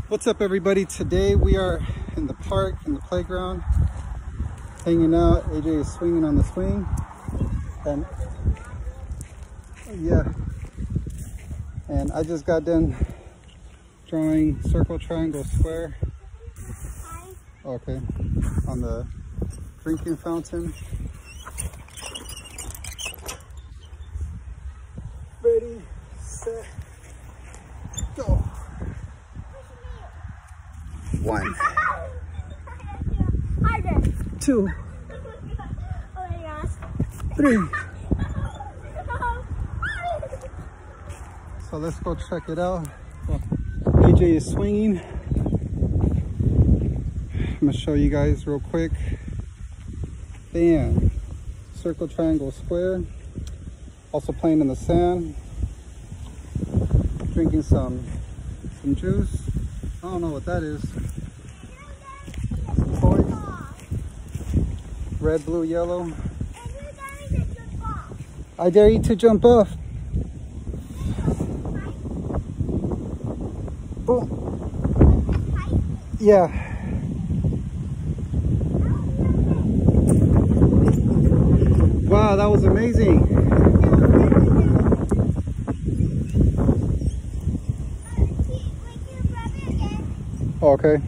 What's up, everybody? Today we are in the park, in the playground, hanging out. AJ is swinging on the swing, and yeah, and I just got done drawing circle, triangle, square. Okay, on the drinking fountain. Ready, set, go. 1, 2, 3. So let's go check it out. Well, AJ is swinging. I'm gonna show you guys real quick. Bam. Circle, triangle, square. Also playing in the sand. Drinking some juice. I don't know what that is. Toys. Red, blue, yellow. I dare you to jump off. Boom. Yeah. Wow, that was amazing. Okay.